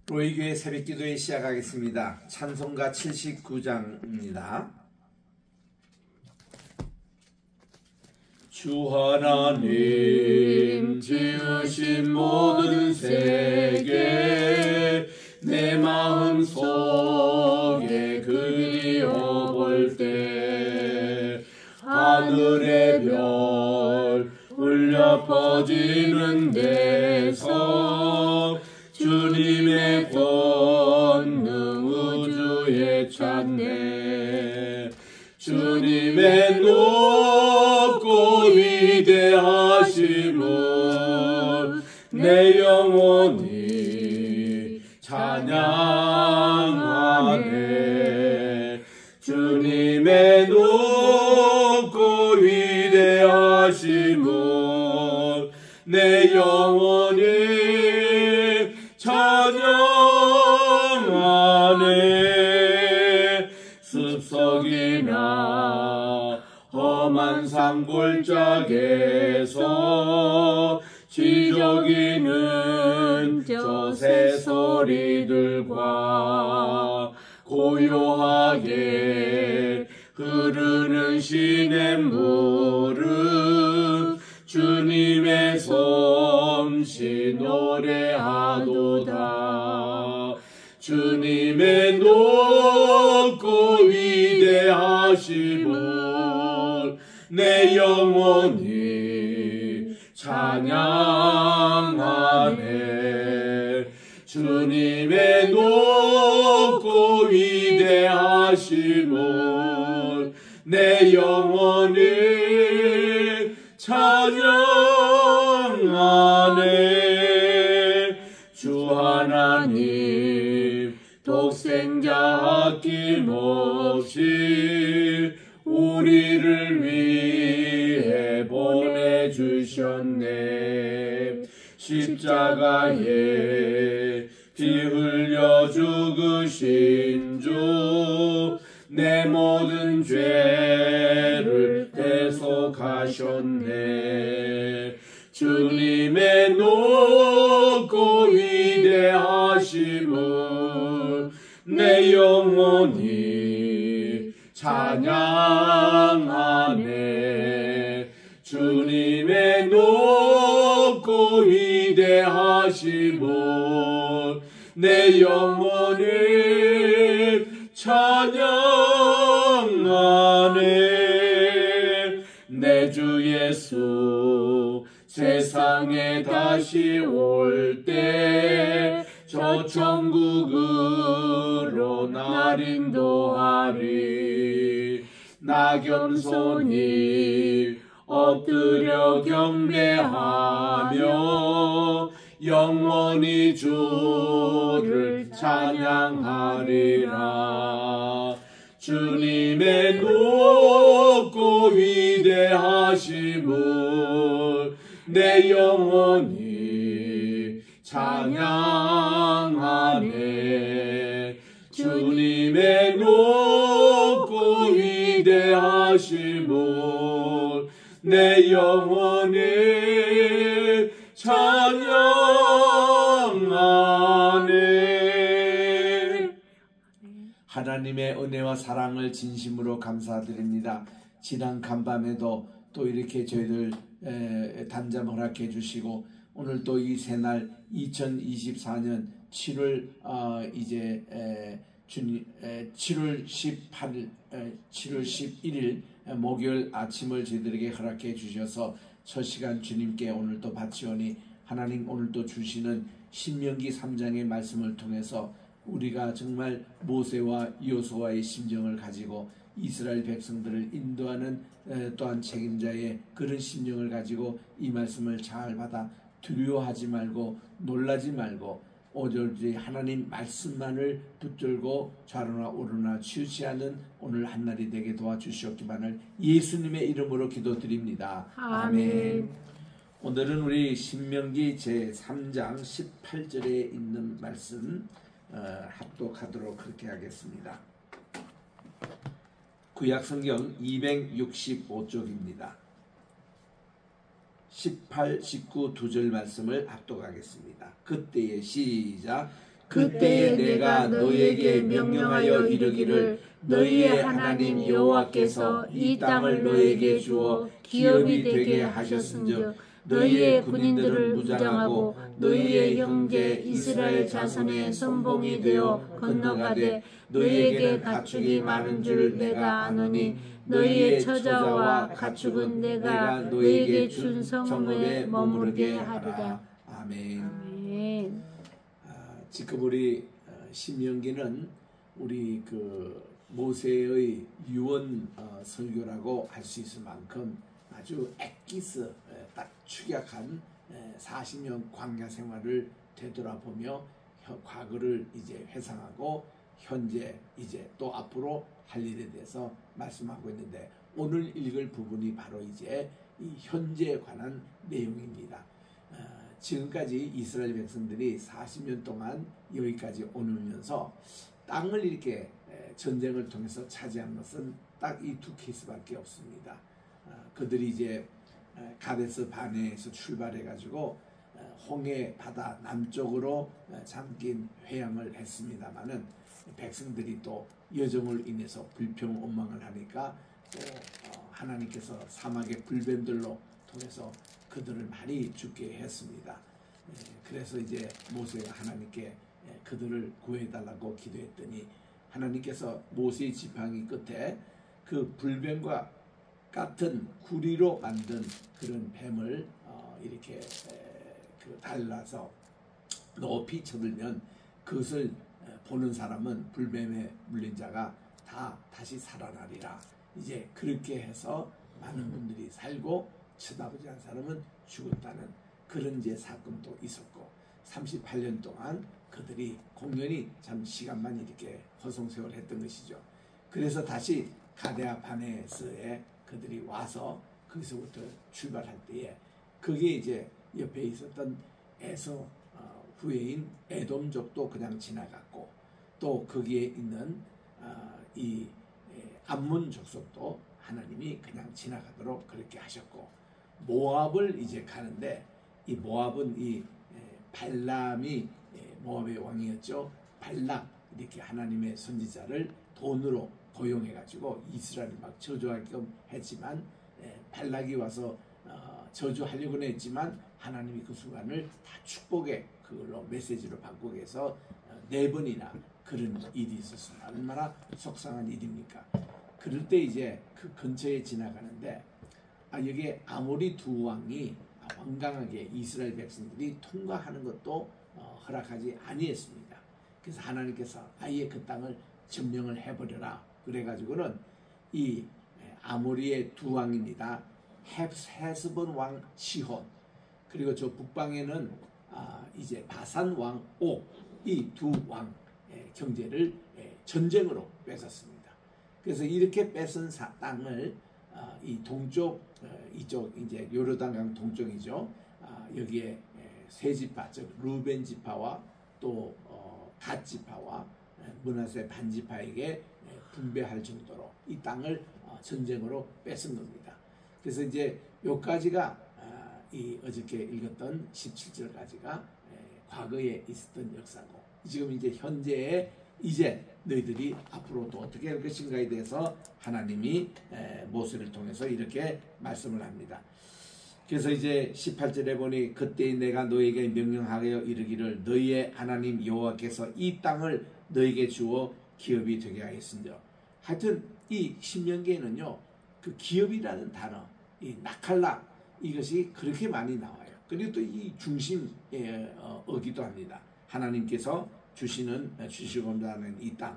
로이교회 새벽기도회 시작하겠습니다. 찬송가 79장입니다. 주 하나님 지으신 모든 세계 내 마음속에 그리워 볼 때 하늘의 별 울려 퍼지는 데서 주님의 권능 우주에 찾네. 주님의 높고 위대하심을 내 영혼이 찬양하네. 주님의 높고 위대하심을 내 영혼이 찬양하네. 습석이나 험한 산골짜기에서 지저귀는 저 새소리들과 고요하게 흐르는 시냇물은 주님의 솜씨 노래하도다. 주님의 높고 위대하심을 내 영혼이 찬양하네. 주님의 높고 위대하심을 내 영혼이 찬양하네. 주 하나님 독생자 아낌없이 우리를 위해 보내주셨네. 십자가에 피 흘려 죽으신 주 내 모든 죄를 대속하셨네. 주님의 높고 위대하심을 내 영혼이 찬양하네. 주님의 높고 위대하심을 내 영혼이 찬양하네. 내 주 예수 세상에 다시 올 때 저 천국으로 날 인도하리. 나 겸손히 엎드려 경배하며 영원히 주를 찬양하리라. 주님의 높고 위대하심을 내 영혼이 찬양하네. 주님의 높고 위대하심을 내 영혼이 찬양하네. 하나님의 은혜와 사랑을 진심으로 감사드립니다. 지난 간밤에도 또 이렇게 저희들 단잠 허락해 주시고 오늘 또 이 새날 2024년 7월 11일 목요일 아침을 저희들에게 허락해 주셔서 첫 시간 주님께 오늘 또 바치오니 하나님 오늘 또 주시는 신명기 3장의 말씀을 통해서 우리가 정말 모세와 여호수아의 심정을 가지고 이스라엘 백성들을 인도하는 또한 책임자의 그런 심정을 가지고 이 말씀을 잘 받아 두려워하지 말고 놀라지 말고 오로지 하나님 말씀만을 붙들고 좌로나 오로나 치우치하는 오늘 한날이 되게 도와주시옵기만을 예수님의 이름으로 기도드립니다. 아멘. 오늘은 우리 신명기 제3장 18절에 있는 말씀 합독하도록 그렇게 하겠습니다. 구약성경 265쪽입니다. 18, 19 두 절 말씀을 합독하겠습니다. 그때의 시작. 그때에 내가 너희에게 명령하여 이르기를 너희의 하나님 여호와께서 이 땅을 너희에게 주어 기업이 되게 하셨은즉 너희의 군인들을 무장하고 너희의 형제 이스라엘 자손의 선봉이 되어 건너가되 너희에게 가축이 많은 줄 내가 아노니 너희의 처자와 가축은 내가 너희에게 준 성읍에 머무르게 하리라. 아멘. 아멘. 지금 우리 신명기는 우리 그 모세의 유언 설교라고 할 수 있을 만큼 아주 엑기스 딱 축약한 40년 광야 생활을 되돌아보며 과거를 이제 회상하고 현재 이제 또 앞으로 할 일에 대해서 말씀하고 있는데 오늘 읽을 부분이 바로 이제 이 현재에 관한 내용입니다. 지금까지 이스라엘 백성들이 40년 동안 여기까지 오면서 땅을 이렇게 전쟁을 통해서 차지한 것은 딱 이 두 케이스밖에 없습니다. 그들이 이제 가데스 바네에서 출발해가지고 홍해 바다 남쪽으로 잠긴 회항을 했습니다마는 백성들이 또 여정을 인해서 불평 원망을 하니까 또 하나님께서 사막의 불뱀들로 통해서 그들을 많이 죽게 했습니다. 그래서 이제 모세가 하나님께 그들을 구해달라고 기도했더니 하나님께서 모세의 지팡이 끝에 그 불뱀과 같은 구리로 만든 그런 뱀을 이렇게 달라서 높이 쳐들면 그것을 보는 사람은 불뱀에 물린 자가 다 다시 살아나리라. 이제 그렇게 해서 많은 분들이 살고 쳐다보지 않은 사람은 죽었다는 그런 이제 사건도 있었고 38년 동안 그들이 공연히 참 시간만 이렇게 허송세월했던 것이죠. 그래서 다시 가데아 바네스에 그들이 와서 거기서부터 출발할 때에 그게 이제 옆에 있었던 에서 후예인 에돔족도 그냥 지나갔고 또 거기에 있는 이 암몬 족속도 하나님이 그냥 지나가도록 그렇게 하셨고 모압을 이제 가는데 이 모압은 이 발람이 모압의 왕이었죠. 발락 이렇게 하나님의 선지자를 돈으로 고용해가지고 이스라엘을 막 저주하게끔 했지만 발락이 와서 저주하려고는 했지만 하나님이 그 순간을 다 축복의 그걸로 메시지로 바꾸게 해서 4번이나 그런 일이 있었습니다. 얼마나 속상한 일입니까? 그럴 때 이제 그 근처에 지나가는데 여기에 아모리 두 왕이 완강하게 이스라엘 백성들이 통과하는 것도 허락하지 아니했습니다. 그래서 하나님께서 아예 그 땅을 점령을 해버려라. 그래가지고는 이 아모리의 두 왕입니다. 헤스본 왕 시혼 그리고 저 북방에는 이제 바산 왕 옥 이 두 왕 경제를 전쟁으로 뺏었습니다. 그래서 이렇게 뺏은 땅을 이 동쪽 이쪽 이제 요르단강 동쪽이죠. 여기에 세 지파 즉 루벤 지파와 또 갓 지파와 므낫세 반 지파에게 분배할 정도로 이 땅을 전쟁으로 뺏은 겁니다. 그래서 이제 여기까지가 이 어저께 읽었던 17절까지가 과거에 있었던 역사고 지금 이제 현재에 이제 너희들이 앞으로 또 어떻게 할 것인가에 대해서 하나님이 모세를 통해서 이렇게 말씀을 합니다. 그래서 이제 18절에 보니 그때 내가 너에게 명령하여 이르기를 너희의 하나님 여호와께서 이 땅을 너에게 주어 기업이 되게 하였으며 하여튼 이 신명기에는요 그 기업이라는 단어 이 나칼라 이것이 그렇게 많이 나와요. 그리고 또 이 중심에 어기도 합니다. 하나님께서 주시고자 하는 이 땅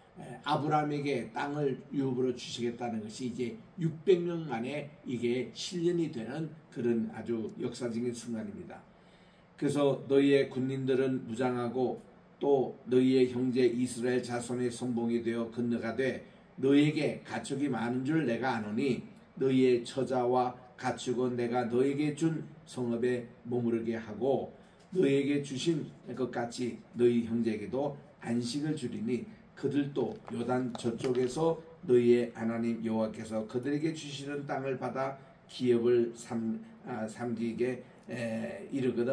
아브라함에게 땅을 유업으로 주시겠다는 것이 이제 600년 만에 이게 실현이 되는 그런 아주 역사적인 순간입니다. 그래서 너희의 군인들은 무장하고 또 너희의 형제 이스라엘 자손의 선봉이 되어 건너가되 너희에게 가축이 많은 줄 내가 아노니 너희의 처자와 가축은 내가 너희에게 준 성읍에 머무르게 하고 너희에게 주신 것 같이 너희 형제에게도 안식을 주리니 그들도 요단 저쪽에서 너희의 하나님 여호와께서 그들에게 주시는 땅을 받아 기업을 삼기게 이르거든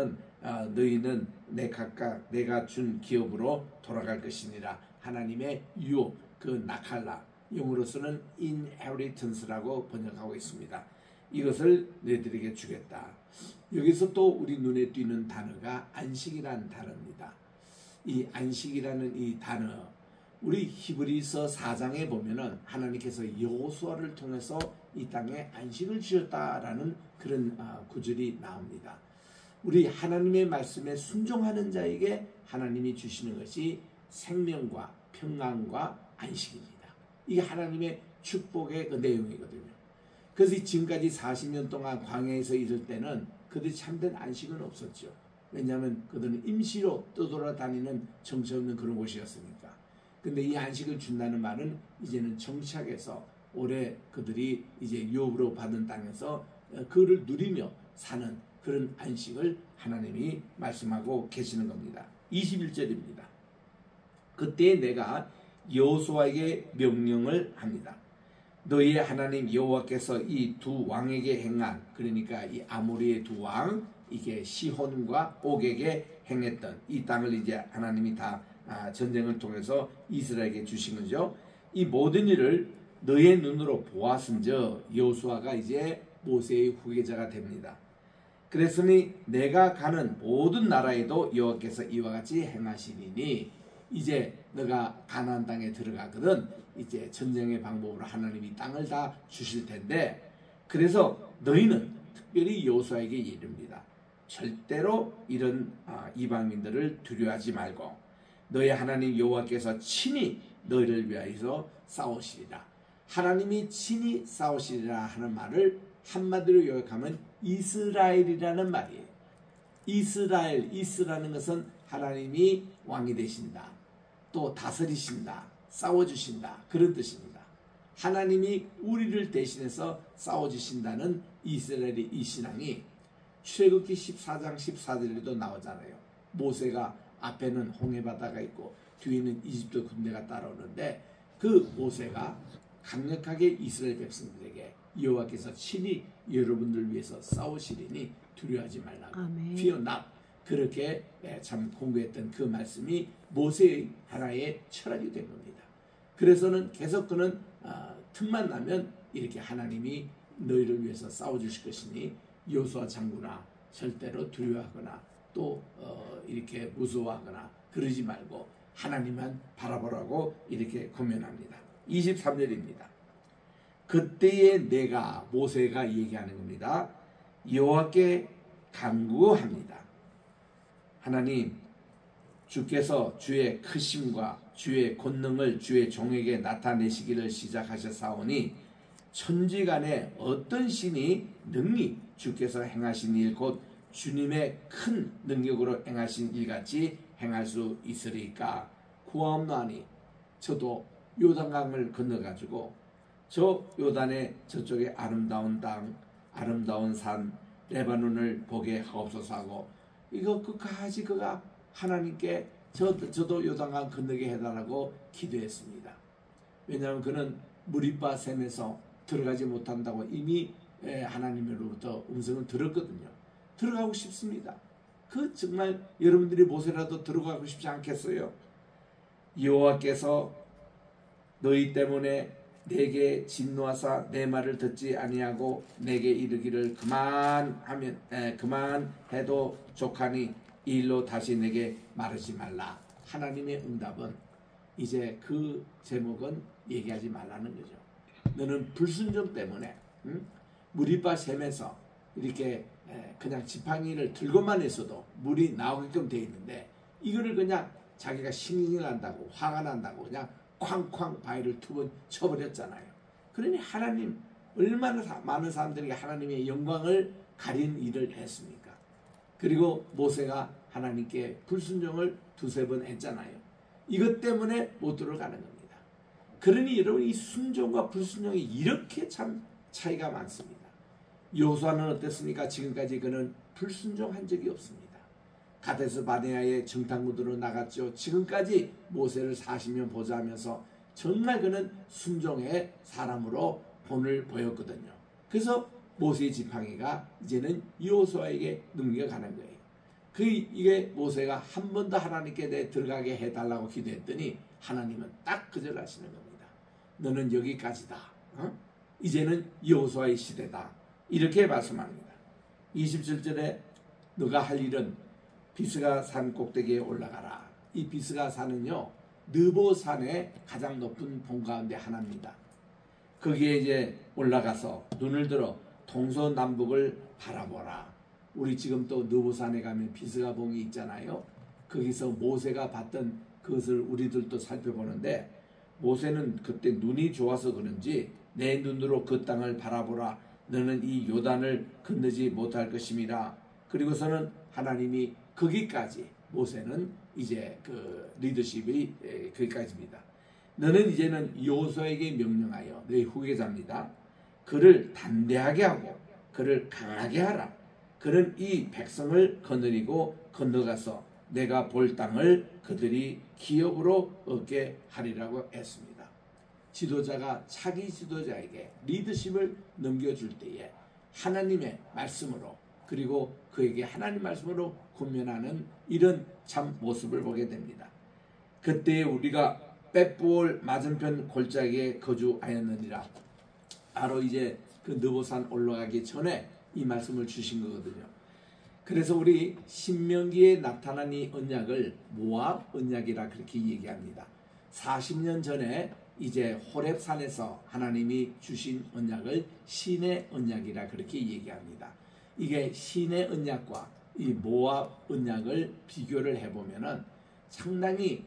너희는 각각 내가 준 기업으로 돌아갈 것이니라. 하나님의 유업, 그 나칼라, 영어로서는 inheritance라고 번역하고 있습니다. 이것을 너희들에게 주겠다. 여기서 또 우리 눈에 띄는 단어가 안식이라는 단어입니다. 이 안식이라는 이 단어, 우리 히브리서 4장에 보면은 하나님께서 여호수아를 통해서 이 땅에 안식을 주셨다라는 그런 구절이 나옵니다. 우리 하나님의 말씀에 순종하는 자에게 하나님이 주시는 것이 생명과 평안과 안식입니다. 이게 하나님의 축복의 그 내용이거든요. 그래서 지금까지 40년 동안 광야에서 있을 때는 그들이 참된 안식은 없었죠. 왜냐하면 그들은 임시로 떠돌아다니는 정처 없는 그런 곳이었으니까. 근데 이 안식을 준다는 말은 이제는 정착해서 올해 그들이 이제 유업으로 받은 땅에서 그를 누리며 사는 그런 안식을 하나님이 말씀하고 계시는 겁니다. 21절입니다. 그때 내가 여호수아에게 명령을 합니다. 너희의 하나님 여호와께서 이 두 왕에게 행한, 그러니까 이 아모리의 두 왕, 이게 시혼과 옥에게 행했던 이 땅을 이제 하나님이 다 전쟁을 통해서 이스라엘에게 주신 거죠. 이 모든 일을 너의 눈으로 보았은즉 여호수아가 이제 모세의 후계자가 됩니다. 그랬으니 내가 가는 모든 나라에도 여호와께서 이와 같이 행하시리니, 이제 너가 가나안 땅에 들어가거든 이제 전쟁의 방법으로 하나님이 땅을 다 주실 텐데, 그래서 너희는 특별히 여호수아에게 이릅니다. 절대로 이런 이방인들을 두려워하지 말고 너희 하나님 여호와께서 친히 너희를 위하여서 싸우시리라. 하나님이 친히 싸우시리라 하는 말을 한마디로 요약하면 이스라엘이라는 말이에요. 이스라는 것은 하나님이 왕이 되신다, 또 다스리신다, 싸워주신다, 그런 뜻입니다. 하나님이 우리를 대신해서 싸워주신다는 이스라엘의 이 신앙이 출애굽기 14장 14절에도 나오잖아요. 모세가 앞에는 홍해바다가 있고 뒤에는 이집트 군대가 따라오는데, 그 모세가 강력하게 이스라엘 백성들에게 여호와께서 친히 여러분들 위해서 싸우시리니 두려워하지 말라고, fear not, 그렇게 참 공부했던 그 말씀이 모세의 하나의 철학이 된 겁니다. 그래서는 계속 그는 틈만 나면 이렇게 하나님이 너희를 위해서 싸워주실 것이니 여호수아 장군아 절대로 두려워하거나 또 이렇게 무서워하거나 그러지 말고 하나님만 바라보라고 이렇게 권면합니다. 23절입니다. 그때에 내가, 모세가 얘기하는 겁니다. 여호와께 간구합니다. 하나님, 주께서 주의 크심과 주의 권능을 주의 종에게 나타내시기를 시작하셨사오니 천지간에 어떤 신이 능히 주께서 행하신 일 곧 주님의 큰 능력으로 행하신 일같이 행할 수 있으리까. 구하옵나니 저도 요단강을 건너가지고 저 요단의 저쪽에 아름다운 땅, 아름다운 산 레바논을 보게 하옵소서 하고, 이거 끝까지 그가 하나님께 저도 요단강 건너게 해달라고 기도했습니다. 왜냐하면 그는 무리바 샘에서 들어가지 못한다고 이미 하나님으로부터 음성을 들었거든요. 들어가고 싶습니다. 그 정말 여러분들이 모세라도 들어가고 싶지 않겠어요? 여호와께서 너희 때문에 내게 진노하사 내 말을 듣지 아니하고 내게 이르기를 그만해도 족하니 이 일로 다시 내게 말하지 말라. 하나님의 응답은 이제 그 제목은 얘기하지 말라는 거죠. 너는 불순종 때문에 무리바 샘에서 이렇게 그냥 지팡이를 들고만 있어도 물이 나오게끔 돼 있는데, 이거를 그냥 자기가 신경이 난다고 화가 난다고 그냥 쾅쾅 바위를 두 번 쳐버렸잖아요. 그러니 하나님, 얼마나 많은 사람들에게 하나님의 영광을 가린 일을 했습니까? 그리고 모세가 하나님께 불순종을 두세 번 했잖아요. 이것 때문에 못 들어가는 겁니다. 그러니 여러분, 이 순종과 불순종이 이렇게 참 차이가 많습니다. 여호수아는 어땠습니까? 지금까지 그는 불순종한 적이 없습니다. 가데스 바네아의 정탐꾼으로 나갔죠. 지금까지 모세를 40년 보좌하면서 정말 그는 순종의 사람으로 본을 보였거든요. 그래서 모세의 지팡이가 이제는 여호수아에게 넘겨가는 거예요. 이게 모세가 한 번 더 하나님께 대해 들어가게 해달라고 기도했더니 하나님은 딱 거절하시는 겁니다. 너는 여기까지다. 이제는 여호수아의 시대다. 이렇게 말씀합니다. 27절에 너가 할 일은 비스가 산 꼭대기에 올라가라. 이 비스가 산은요, 느보산의 가장 높은 봉 가운데 하나입니다. 거기에 이제 올라가서 눈을 들어 동서남북을 바라보라. 우리 지금 또 느보산에 가면 비스가 봉이 있잖아요. 거기서 모세가 봤던 그것을 우리들도 살펴보는데, 모세는 그때 눈이 좋아서 그런지 내 눈으로 그 땅을 바라보라. 너는 이 요단을 건너지 못할 것임이라. 그리고서는 하나님이 거기까지, 모세는 이제 그 리더십이 거기까지입니다. 너는 이제는 여호수아에게 명령하여, 너희 후계자입니다. 그를 담대하게 하고 그를 강하게 하라. 그는 이 백성을 거느리고 건너가서 내가 볼 땅을 그들이 기업으로 얻게 하리라고 했습니다. 지도자가 차기 지도자에게 리더십을 넘겨줄 때에 하나님의 말씀으로, 그리고 그에게 하나님 말씀으로 군면하는 이런 참 모습을 보게 됩니다. 그때 우리가 벳부올 맞은편 골짜기에 거주하였느니라. 바로 이제 그 느보산 올라가기 전에 이 말씀을 주신 거거든요. 그래서 우리 신명기에 나타난 이 언약을 모압 언약이라 그렇게 얘기합니다. 40년 전에 이제 호렙산에서 하나님이 주신 언약을 신의 언약이라 그렇게 얘기합니다. 이게 신의 언약과 이 모압 언약을 비교를 해보면은 상당히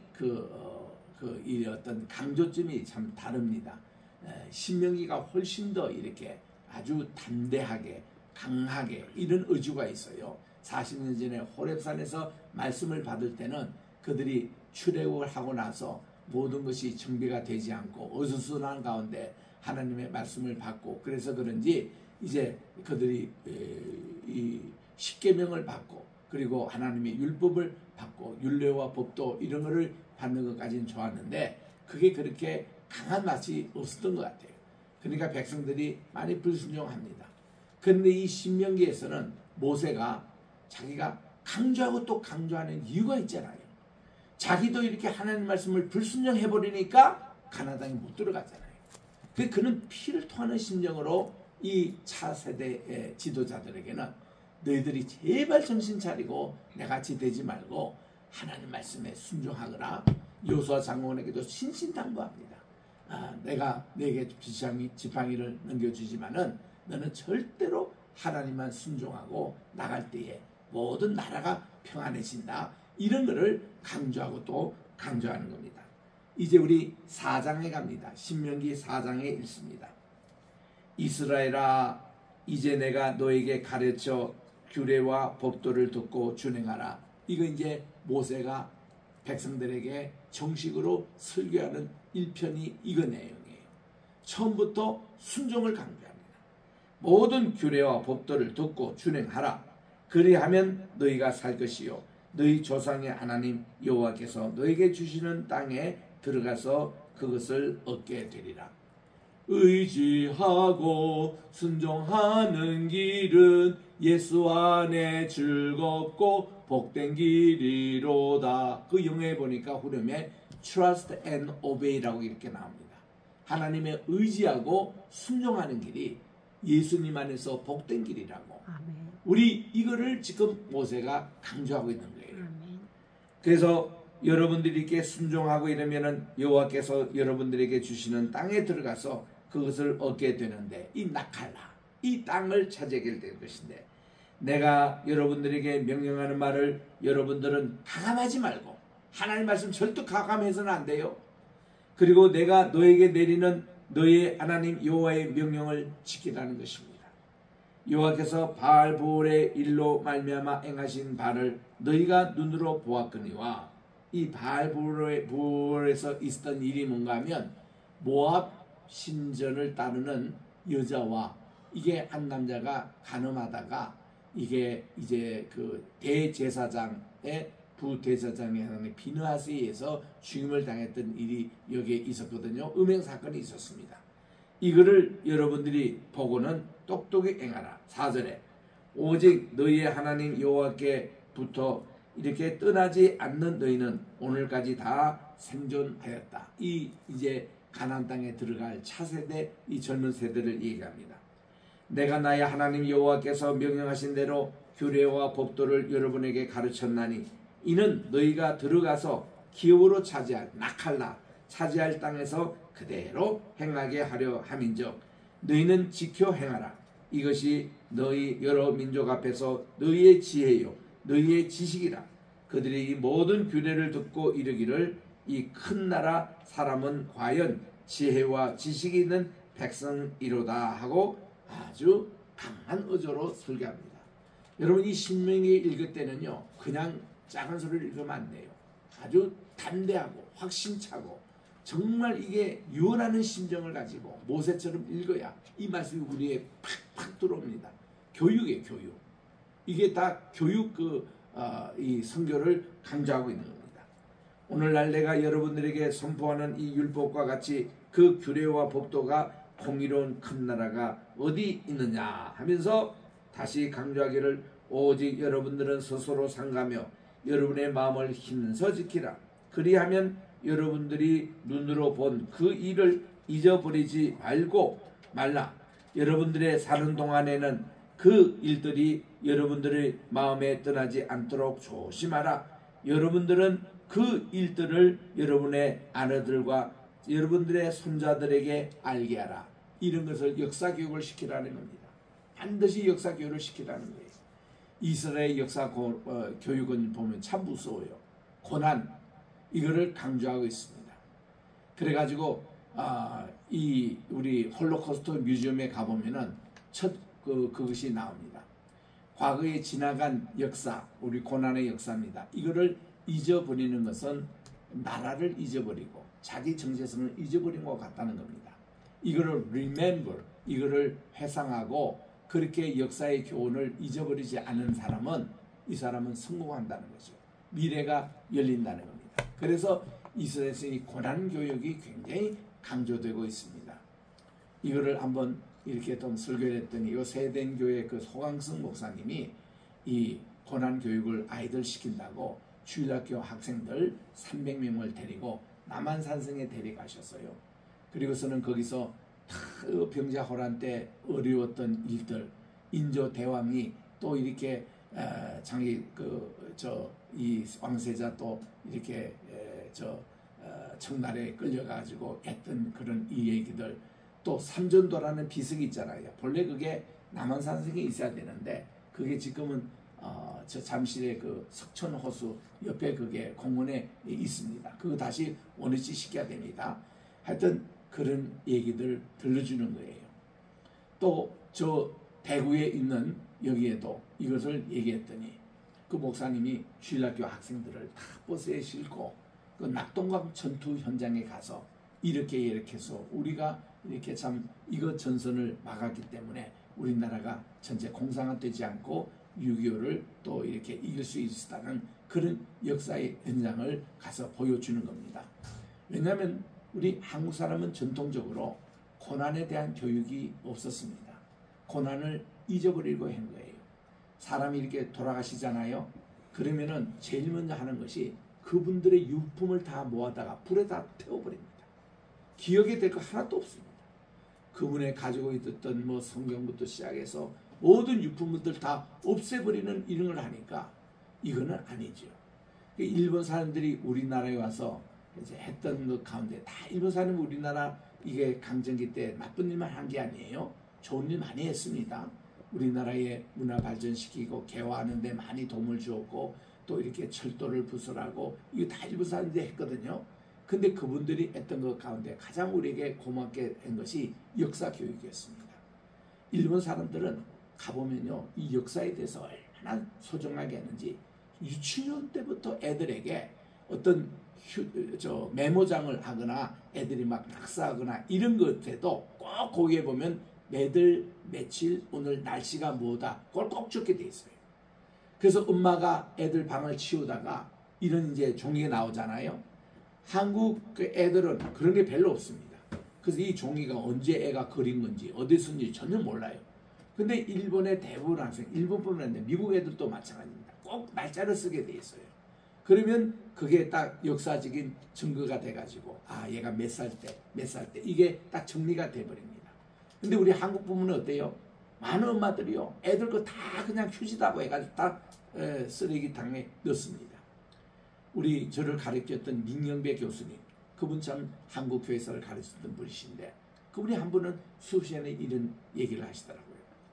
이 어떤 강조점이 참 다릅니다. 신명기가 훨씬 더 이렇게 아주 담대하게 강하게 이런 의주가 있어요. 40년 전에 호렙산에서 말씀을 받을 때는 그들이 출애굽을 하고 나서 모든 것이 정비가 되지 않고 어수선한 가운데 하나님의 말씀을 받고, 그래서 그런지 이제 그들이 이 십계명을 받고, 그리고 하나님의 율법을 받고 율례와 법도 이런 거를 받는 것까지는 좋았는데 그게 그렇게 강한 맛이 없었던 것 같아요. 그러니까 백성들이 많이 불순종합니다. 그런데 이 신명기에서는 모세가 자기가 강조하고 또 강조하는 이유가 있잖아요. 자기도 이렇게 하나님 말씀을 불순종해버리니까 가나안 땅에 못 들어가잖아요. 그는 피를 토하는 심정으로 이 차세대의 지도자들에게는 너희들이 제발 정신 차리고 내같이 되지 말고 하나님 말씀에 순종하거라. 여호수아 장로에게도 신신당부합니다. 내가 너에게 지팡이를 넘겨주지만은 너는 절대로 하나님만 순종하고 나갈 때에 모든 나라가 평안해진다. 이런 것을 강조하고 또 강조하는 겁니다. 이제 우리 4장에 갑니다. 신명기 4장에 읽습니다. 이스라엘아, 이제 내가 너에게 가르쳐 규례와 법도를 듣고 준행하라. 이거 이제 모세가 백성들에게 정식으로 설교하는 1편이 이거 내용이에요. 처음부터 순종을 강조합니다. 모든 규례와 법도를 듣고 준행하라. 그리하면 너희가 살 것이요 너희 조상의 하나님 여호와께서 너에게 주시는 땅에 들어가서 그것을 얻게 되리라. 의지하고 순종하는 길은 예수 안에 즐겁고 복된 길이로다. 그 영어에 보니까 후렴에 Trust and Obey라고 이렇게 나옵니다. 하나님의 의지하고 순종하는 길이 예수님 안에서 복된 길이라고. 아멘. 우리 이거를 지금 모세가 강조하고 있는 거예요. 아멘. 그래서 여러분들이 이렇게 순종하고 이러면은 여호와께서 여러분들에게 주시는 땅에 들어가서 그것을 얻게 되는데, 이 나칼라, 이 땅을 차지하게 될 것인데, 내가 여러분들에게 명령하는 말을 여러분들은 가감하지 말고, 하나님 말씀 절대 가감해서는 안 돼요. 그리고 내가 너에게 내리는 너의 하나님 여호와의 명령을 지키라는 것입니다. 여호와께서 바알보올의 일로 말미암아 행하신 바를 너희가 눈으로 보았거니와, 이 바알보올에서 있었던 일이 뭔가 하면 모압 신전을 따르는 여자와, 이게 한 남자가 간음하다가 이게 이제 그 대제사장의 부대제사장의 하나님 비느하스에 의해서 죽임을 당했던 일이 여기에 있었거든요. 음행 사건이 있었습니다. 이거를 여러분들이 보고는 똑똑히 행하라. 4절에 오직 너희의 하나님 여호와께 부터 이렇게 떠나지 않는 너희는 오늘까지 다 생존하였다. 이 이제 가나안 땅에 들어갈 차세대, 이 젊은 세대를 얘기합니다. 내가 나의 하나님 여호와께서 명령하신 대로 규례와 법도를 여러분에게 가르쳤나니 이는 너희가 들어가서 기업으로 차지할 나칼라 차지할 땅에서 그대로 행하게 하려 함인즉 너희는 지켜 행하라. 이것이 너희 여러 민족 앞에서 너희의 지혜요 너희의 지식이라. 그들이 이 모든 규례를 듣고 이르기를 이 큰 나라 사람은 과연 지혜와 지식이 있는 백성이로다 하고 아주 강한 어조로 설교합니다. 여러분 이 신명기 읽을 때는요 그냥 작은 소리를 읽으면 안 돼요. 아주 담대하고 확신차고 정말 이게 유언하는 심정을 가지고 모세처럼 읽어야 이 말씀이 우리에 팍팍 들어옵니다. 교육이에요, 교육. 이게 다 교육 이 선교를 강조하고 있는 겁니다. 오늘날 내가 여러분들에게 선포하는 이 율법과 같이 그 규례와 법도가 공의로운 큰 나라가 어디 있느냐 하면서 다시 강조하기를 오직 여러분들은 스스로 상가며 여러분의 마음을 힘써 지키라. 그리하면 여러분들이 눈으로 본 그 일을 잊어버리지 말라. 여러분들의 사는 동안에는 그 일들이 여러분들의 마음에 떠나지 않도록 조심하라. 여러분들은 그 일들을 여러분의 아내들과 여러분들의 손자들에게 알게 하라. 이런 것을 역사교육을 시키라는 겁니다. 반드시 역사교육을 시키라는 거예요. 이스라엘 역사 교육은 보면 참 무서워요. 고난 이거를 강조하고 있습니다. 그래가지고 이 우리 홀로코스트 뮤지엄에 가보면은 그것이 나옵니다. 과거에 지나간 역사, 우리 고난의 역사입니다. 이거를 잊어버리는 것은 나라를 잊어버리고 자기 정체성을 잊어버린 것 같다는 겁니다. 이거를 remember, 이거를 회상하고 그렇게 역사의 교훈을 잊어버리지 않은 사람은 이 사람은 성공한다는 거죠. 미래가 열린다는 겁니다. 그래서 이스라엘에서 이 고난 교육이 굉장히 강조되고 있습니다. 이거를 한번 이렇게 좀 설교를 했더니 이 세덴 교회 그 소강승 목사님이 이 고난 교육을 아이들 시킨다고 주일학교 학생들 300명을 데리고 남한산성에 데려가셨어요. 그리고서는 거기서 병자호란 때 어려웠던 일들, 인조 대왕이 또 이렇게 이 왕세자 또 이렇게 청나라에 끌려가지고 했던 그런 이 얘기들, 또 삼전도라는 비석이 있잖아요. 본래 그게 남한산성에 있어야 되는데 그게 지금은 저 잠실의 그 석천호수 옆에 그게 공원에 있습니다. 그거 다시 원위치 시켜야 됩니다. 하여튼 그런 얘기들 들려주는 거예요. 또 저 대구에 있는 여기에도 이것을 얘기했더니 그 목사님이 주일학교 학생들을 다 버스에 싣고 그 낙동강 전투 현장에 가서 이렇게 해서 우리가 이렇게 참 이거 전선을 막았기 때문에 우리나라가 전체 공산화되지 않고 6.25를 또 이렇게 이길 수 있었다는 그런 역사의 현장을 가서 보여주는 겁니다. 왜냐하면 우리 한국 사람은 전통적으로 고난에 대한 교육이 없었습니다. 고난을 잊어버리고 한 거예요. 사람이 이렇게 돌아가시잖아요. 그러면은 제일 먼저 하는 것이 그분들의 유품을 다 모아다가 불에다 태워버립니다. 기억이 될 거 하나도 없습니다. 그분의 가지고 있었던 뭐 성경부터 시작해서 모든 유품들 다 없애버리는 이런 걸 하니까 이거는 아니죠. 일본 사람들이 우리나라에 와서 이제 했던 것 가운데 다 일본 사람이 우리나라 이게 강점기 때 나쁜 일만 한 게 아니에요. 좋은 일 많이 했습니다. 우리나라의 문화 발전시키고 개화하는 데 많이 도움을 주었고 또 이렇게 철도를 부설하고 이거 다 일본 사람들이 했거든요. 근데 그분들이 했던 것 가운데 가장 우리에게 고맙게 한 것이 역사 교육이었습니다. 일본 사람들은 가보면요, 이 역사에 대해서 얼마나 소중하게 했는지 유치원 때부터 애들에게 어떤 메모장을 하거나 애들이 막 낙서하거나 이런 것에도 꼭 거기에 보면 매달 며칠 오늘 날씨가 뭐다 그걸 꼭 적게 돼 있어요. 그래서 엄마가 애들 방을 치우다가 이런 이제 종이가 나오잖아요. 한국 그 애들은 그런 게 별로 없습니다. 그래서 이 종이가 언제 애가 그린 건지 어디서 쓴지 전혀 몰라요. 근데 일본의 대부분 학생, 일본뿐만 아니라 미국 애들도 마찬가지입니다. 꼭 날짜를 쓰게 돼 있어요. 그러면 그게 딱 역사적인 증거가 돼가지고 얘가 몇 살 때 이게 딱 정리가 돼버립니다. 근데 우리 한국 부모는 어때요? 많은 엄마들이요, 애들 거 다 그냥 휴지다고 해가지고 다 쓰레기통에 넣습니다. 저를 가르쳤던 민영배 교수님, 그분 참 한국 교회사를 가르쳤던 분이신데, 그분이 한 번은 수업 시간에 이런 얘기를 하시더라고요.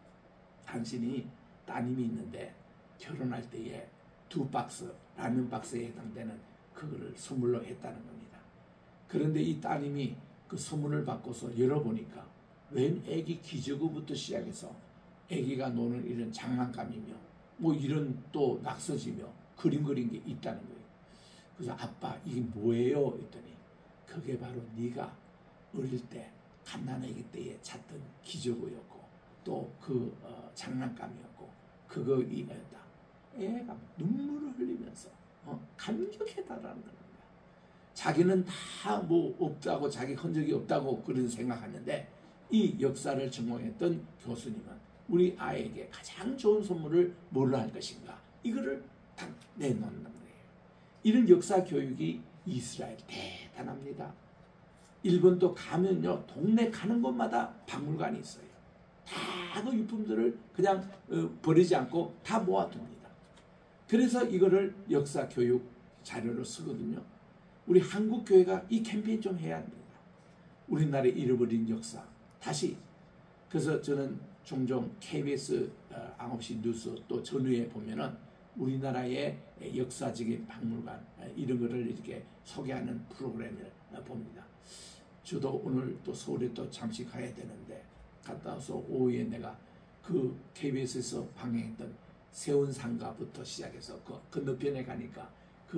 당신이 따님이 있는데 결혼할 때에 2박스 라면 박스에 해당되는 그거를 선물로 했다는 겁니다. 그런데 이 따님이 그 선물을 받고서 열어보니까 웬 애기 기저귀부터 시작해서 애기가 노는 이런 장난감이며 뭐 이런 또 낙서지며 그림 그린 게 있다는 거예요. 그래서 아빠 이게 뭐예요? 했더니 그게 바로 네가 어릴 때 갓난아기 때에 찾던 기저귀였고 또 그 장난감이었고 그거 이거였다. 애가 눈물을 흘리면서 감격해달라는 겁니다. 자기는 다 뭐 없다고, 자기 흔적이 없다고 그런 생각하는데, 이 역사를 전공했던 교수님은 우리 아이에게 가장 좋은 선물을 뭘로 할 것인가, 이거를 딱 내놓는 거예요. 이런 역사 교육이 이스라엘 대단합니다. 일본도 가면요, 동네 가는 곳마다 박물관이 있어요. 다 그 유품들을 그냥 버리지 않고 다 모아둡니다. 그래서 이거를 역사 교육 자료로 쓰거든요. 우리 한국 교회가 이 캠페인 좀 해야 합니다. 우리나라의 잃어버린 역사 다시. 그래서 저는 종종 KBS 9시 뉴스 또 전후에 보면은 우리나라의 역사적인 박물관 이런 거를 이렇게 소개하는 프로그램을 봅니다. 저도 오늘 또 서울에 또 잠시 가야 되는데, 갔다 와서 오후에 내가 그 KBS에서 방영했던 세운상가부터 시작해서 그 건너편에 가니까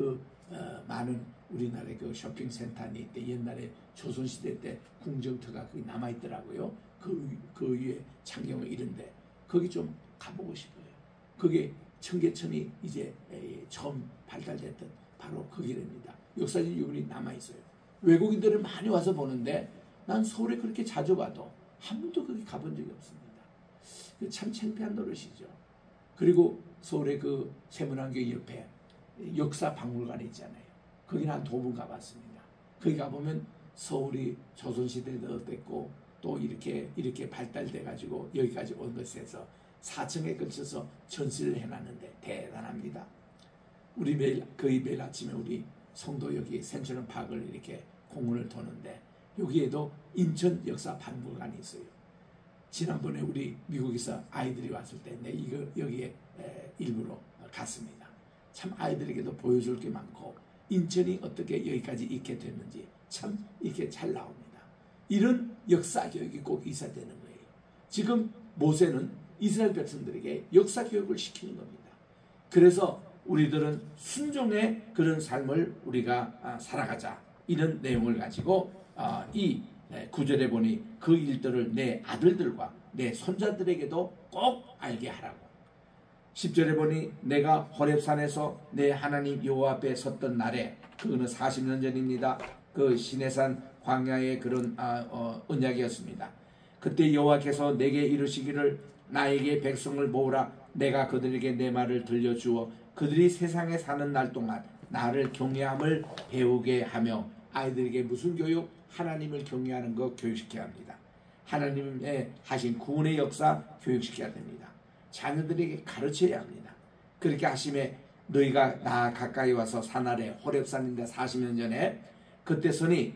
많은 우리나라의 그 쇼핑센터니 때 옛날에 조선시대 때 궁정터가 거기 남아있더라고요. 그 위에 창경을 이런데 거기 좀 가보고 싶어요. 그게 청계천이 이제 처음 발달됐던 바로 거기랍니다. 역사적 유물이 남아있어요. 외국인들은 많이 와서 보는데 난 서울에 그렇게 자주 가도 한 번도 거기 가본 적이 없습니다. 참 창피한 노릇이죠. 그리고 서울의 그 세문안교 옆에 역사 박물관이 있잖아요. 거기는 한 2번 가봤습니다. 거기 가보면 서울이 조선시대도 어땠고 또 이렇게 발달돼 가지고 여기까지 온 것에서 4층에 걸쳐서 전시를 해놨는데 대단합니다. 우리 거의 매일 아침에 우리 성도 여기 센트럴 파크를 이렇게 공원을 도는데 여기에도 인천 역사 박물관이 있어요. 지난번에 우리 미국에서 아이들이 왔을 때 여기에 일부러 갔습니다. 참 아이들에게도 보여줄 게 많고 인천이 어떻게 여기까지 있게 됐는지 참 이렇게 잘 나옵니다. 이런 역사 교육이 꼭 있어야 되는 거예요. 지금 모세는 이스라엘 백성들에게 역사 교육을 시키는 겁니다. 그래서 우리들은 순종의 그런 삶을 우리가 살아가자, 이런 내용을 가지고 이 9절에 보니 그 일들을 내 아들들과 내 손자들에게도 꼭 알게 하라고. 10절에 보니 내가 호렙산에서 내 하나님 여호와 앞에 섰던 날에, 그거는 40년 전입니다. 그 시내산 광야의 그런 언약이었습니다. 그때 여호와께서 내게 이르시기를 나에게 백성을 모으라. 내가 그들에게 내 말을 들려주어 그들이 세상에 사는 날 동안 나를 경외함을 배우게 하며. 아이들에게 무슨 교육? 하나님을 경외하는 것 교육시켜야 합니다. 하나님의 하신 구원의 역사 교육시켜야 됩니다. 자녀들에게 가르쳐야 합니다. 그렇게 하심에 너희가 나 가까이 와서 산 아래, 호렙산인데 40년 전에 그때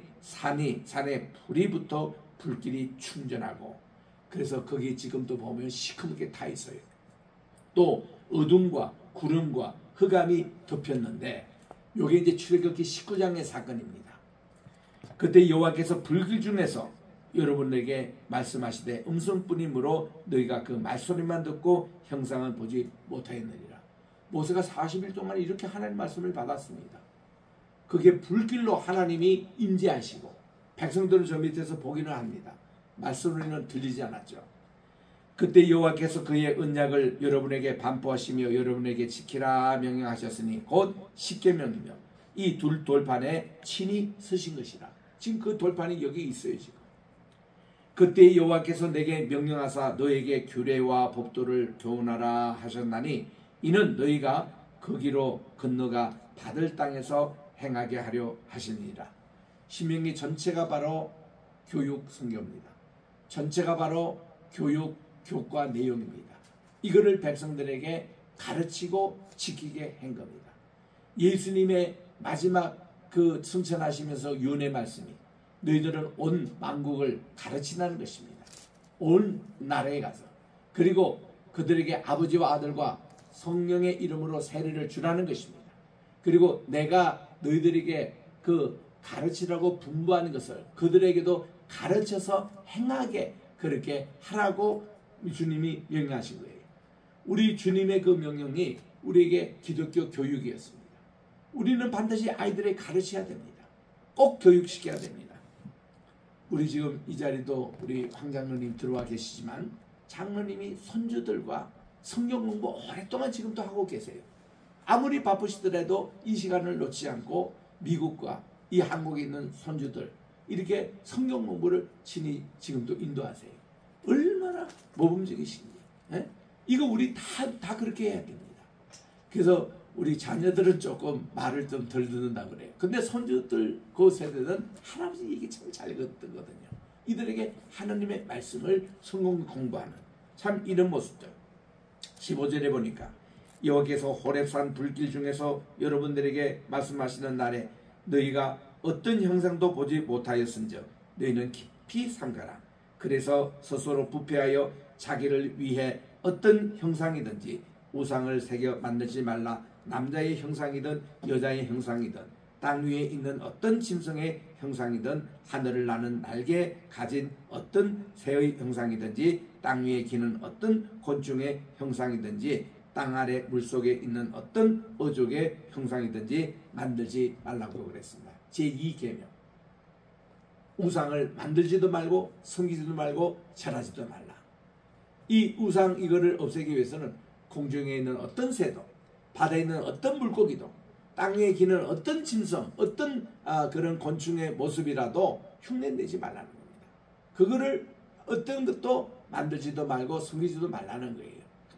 산에 불이 붙어 불길이 충전하고, 그래서 거기 지금도 보면 시커멓게 타 있어요. 또 어둠과 구름과 흑암이 덮였는데, 요게 이제 출애굽기 19장의 사건입니다. 그때 여호와께서 불길 중에서 여러분에게 말씀하시되 음성뿐이므로 너희가 그 말소리만 듣고 형상은 보지 못하였느니라. 모세가 40일 동안 이렇게 하나님 말씀을 받았습니다. 그게 불길로 하나님이 임재하시고 백성들은 저 밑에서 보기는 합니다. 말소리는 들리지 않았죠. 그때 여호와께서 그의 언약을 여러분에게 반포하시며 여러분에게 지키라 명령하셨으니 곧 십계명이며 이 둘 돌판에 친히 서신 것이라. 지금 그 돌판이 여기 있어요. 지금 그때 여호와께서 내게 명령하사 너에게 규례와 법도를 교훈하라 하셨나니 이는 너희가 거기로 건너가 받을 땅에서 행하게 하려 하시니라. 신명기 전체가 바로 교육 성경입니다. 전체가 바로 교육 교과 내용입니다. 이거를 백성들에게 가르치고 지키게 한 겁니다. 예수님의 마지막 그 승천하시면서 유언의 말씀이 너희들은 온 만국을 가르치라는 것입니다. 온 나라에 가서, 그리고 그들에게 아버지와 아들과 성령의 이름으로 세례를 주라는 것입니다. 그리고 내가 너희들에게 그 가르치라고 분부하는 것을 그들에게도 가르쳐서 행하게 그렇게 하라고 주님이 명령하신 거예요. 우리 주님의 그 명령이 우리에게 기독교 교육이었습니다. 우리는 반드시 아이들에게 가르쳐야 됩니다. 꼭 교육시켜야 됩니다. 우리 지금 이 자리도 우리 황장로님 들어와 계시지만 장로님이 손주들과 성경 공부 오랫동안 지금도 하고 계세요. 아무리 바쁘시더라도 이 시간을 놓지 않고 미국과 이 한국에 있는 손주들 이렇게 성경 공부를 친히 지금도 인도하세요. 얼마나 모범적이신지. 예? 이거 우리 다 그렇게 해야 됩니다. 그래서 우리 자녀들은 조금 말을 좀 덜 듣는다 그래요. 근데 손주들 그 세대는 할아버지 얘기 참 잘 듣거든요. 이들에게 하나님의 말씀을 성경 공부하는 참 이런 모습들. 15절에 보니까 여호와께서 호렙산 불길 중에서 여러분들에게 말씀하시는 날에 너희가 어떤 형상도 보지 못하였은즉 너희는 깊이 삼가라. 그래서 스스로 부패하여 자기를 위해 어떤 형상이든지 우상을 새겨 만들지 말라. 남자의 형상이든 여자의 형상이든 땅 위에 있는 어떤 짐승의 형상이든 하늘을 나는 날개 가진 어떤 새의 형상이든지 땅 위에 기는 어떤 곤충의 형상이든지 땅 아래 물속에 있는 어떤 어족의 형상이든지 만들지 말라고 그랬습니다. 제2계명. 우상을 만들지도 말고 섬기지도 말고 절하지도 말라. 이 우상 이거를 없애기 위해서는 공중에 있는 어떤 새도 바다에 있는 어떤 물고기도 땅에 기는 어떤 짐승 어떤 그런 곤충의 모습이라도 흉내내지 말라는 겁니다. 그거를 어떤 것도 만들지도 말고 섬기지도 말라는 거예요.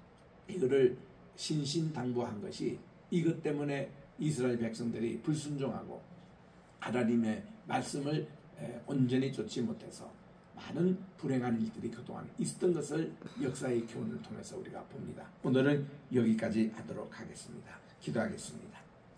이거를 신신당부한 것이 이것 때문에 이스라엘 백성들이 불순종하고 하나님의 말씀을 온전히 좇지 못해서 많은 불행한 일들이 그동안 있었던 것을 역사의 교훈을 통해서 우리가 봅니다. 오늘은 여기까지 하도록 하겠습니다. 기도하겠습니다.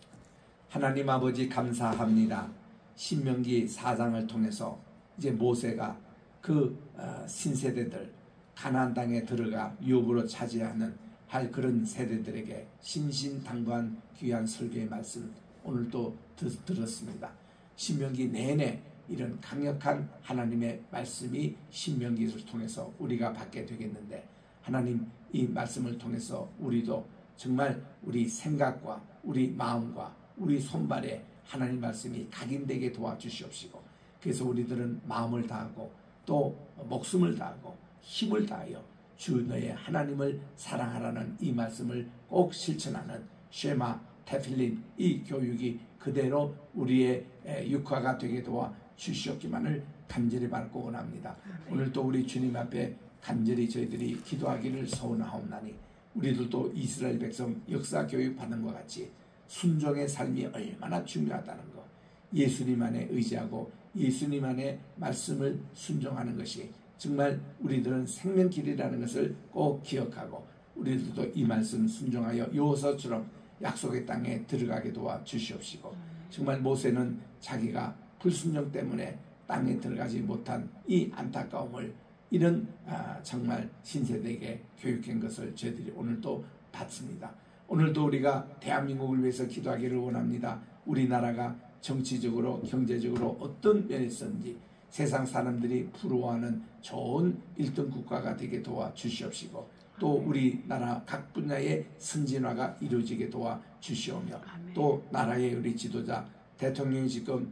하나님 아버지 감사합니다. 신명기 4장을 통해서 이제 모세가 그 신세대들 가나안 땅에 들어가 유업으로 차지하는 할 그런 세대들에게 신신당부한 귀한 설교의 말씀 오늘 또 들었습니다. 신명기 내내 이런 강력한 하나님의 말씀이 신명기를 통해서 우리가 받게 되겠는데 하나님 이 말씀을 통해서 우리도 정말 우리 생각과 우리 마음과 우리 손발에 하나님 말씀이 각인되게 도와주시옵시고 그래서 우리들은 마음을 다하고 또 목숨을 다하고 힘을 다하여 주 너의 하나님을 사랑하라는 이 말씀을 꼭 실천하는 쉐마 테필린 이 교육이 그대로 우리의 육화가 되게 도와 주시옵기만을 간절히 바라고 원합니다. 오늘도 우리 주님 앞에 간절히 저희들이 기도하기를 소원하옵나니 우리들도 이스라엘 백성 역사 교육 받는 것 같이 순종의 삶이 얼마나 중요하다는 것, 예수님 안에 의지하고 예수님 안에 말씀을 순종하는 것이 정말 우리들은 생명길이라는 것을 꼭 기억하고 우리들도 이 말씀 순종하여 여호수아처럼 약속의 땅에 들어가게 도와 주시옵시고 정말 모세는 자기가 불순종 때문에 땅에 들어가지 못한 이 안타까움을 이런 정말 신세대에게 교육한 것을 저희들이 오늘도 받습니다. 오늘도 우리가 대한민국을 위해서 기도하기를 원합니다. 우리나라가 정치적으로 경제적으로 어떤 면에서인지 세상 사람들이 부러워하는 좋은 1등 국가가 되게 도와주시옵시고 또 우리나라 각 분야의 선진화가 이루어지게 도와주시오며 또 나라의 우리 지도자 대통령이 지금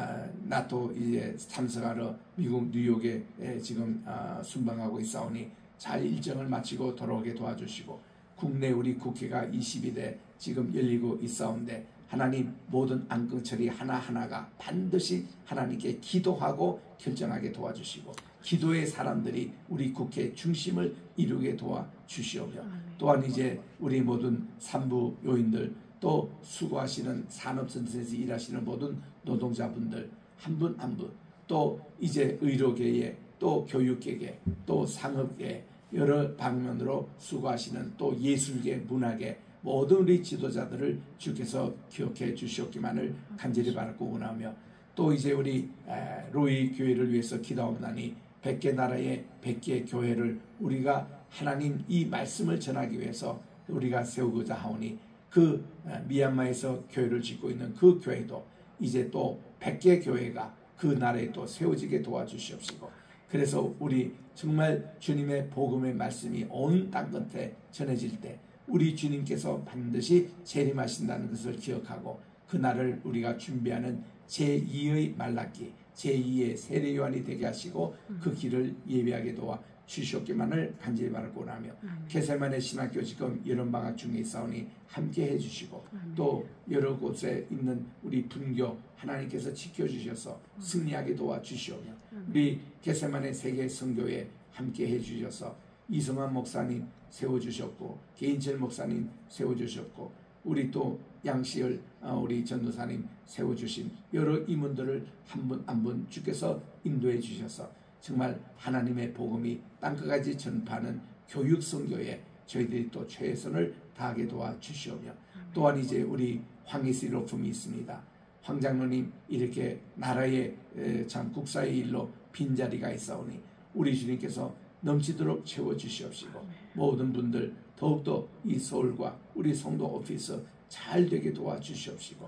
나토 이제 참석하러 미국 뉴욕에 지금 순방하고 있사오니 잘 일정을 마치고 돌아오게 도와주시고 국내 우리 국회가 22대 지금 열리고 있사온데 하나님 모든 안건 처리 하나하나가 반드시 하나님께 기도하고 결정하게 도와주시고 기도의 사람들이 우리 국회 중심을 이루게 도와주시오며 또한 이제 우리 모든 산부 요인들 또 수고하시는 산업센터에서 일하시는 모든 노동자분들 한 분 한 분, 또 이제 의료계에, 또 교육계에, 또 상업계에 여러 방면으로 수고하시는 또 예술계, 문화계 모든 우리 지도자들을 주께서 기억해 주시옵기만을 간절히 바라고 원하며, 또 이제 우리 로이 교회를 위해서 기도하오나니 100개 나라의 100개의 교회를 우리가 하나님 이 말씀을 전하기 위해서 우리가 세우고자 하오니, 그 미얀마에서 교회를 짓고 있는 그 교회도 이제 또 100개 교회가 그 나라에 또 세워지게 도와주시옵시고, 그래서 우리 정말 주님의 복음의 말씀이 온 땅 끝에 전해질 때 우리 주님께서 반드시 재림하신다는 것을 기억하고, 그날을 우리가 준비하는 제2의 말라기, 제2의 세례 요한이 되게 하시고 그 길을 예비하게 도와 주시옵기만을 간절히 바라고 원하며, 게세마네 신학교 지금 여름방학 중에 있사오니 함께 해주시고, 또 여러 곳에 있는 우리 분교 하나님께서 지켜주셔서 승리하게 도와주시오며, 우리 게세마네 세계 선교회 함께 해주셔서 이성환 목사님 세워주셨고, 개인철 목사님 세워주셨고, 우리 또 양시열 우리 전도사님 세워주신 여러 임원들을 한 분 한 분 주께서 인도해 주셔서 정말 하나님의 복음이 땅끝까지 전파하는 교육 선교에 저희들이 또 최선을 다하게 도와주시오며, 또한 이제 우리 황희슬 로품이 있습니다. 황 장로님 이렇게 나라의 참 국사의 일로 빈자리가 있사오니 우리 주님께서 넘치도록 채워주시옵시고, 모든 분들 더욱더 이 서울과 우리 성도 오피스 잘 되게 도와주시옵시고,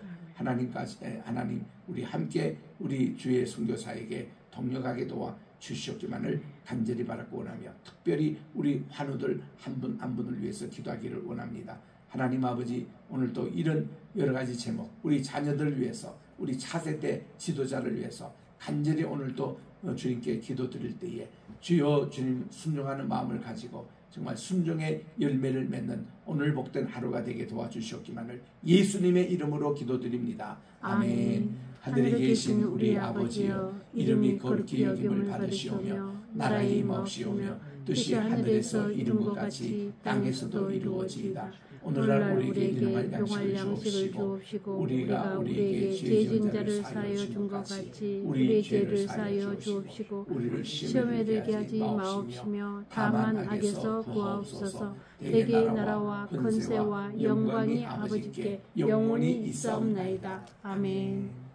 하나님 우리 함께 우리 주의 선교사에게 동력하게 도와주시옵기만을 간절히 바라고 원하며, 특별히 우리 환우들 한 분 한 분을 위해서 기도하기를 원합니다. 하나님 아버지, 오늘도 이런 여러 가지 제목, 우리 자녀들을 위해서, 우리 차세대 지도자를 위해서 간절히 오늘도 주님께 기도드릴 때에 주여 주님 순종하는 마음을 가지고 정말 순종의 열매를 맺는 오늘 복된 하루가 되게 도와주시옵기만을 예수님의 이름으로 기도드립니다. 아멘. 하늘에 계신 우리 아버지여, 이름이 거룩히 여김을 받으시오며 나라의 임하옵시오며 뜻이 하늘에서 이룬 것 같이 땅에서도 이루어지이다. 오늘날 우리에게 일용할 양식을 주옵시고, 우리가 우리에게 죄진 자를 사하여 준 것 같이 우리의 죄를 사하여 주옵시고, 우리를 시험에 들게 하지 마옵시며 다만 악에서 구하옵소서. 대개 나라와 권세와 영광이 아버지께 영원히 있사옵나이다. 아멘.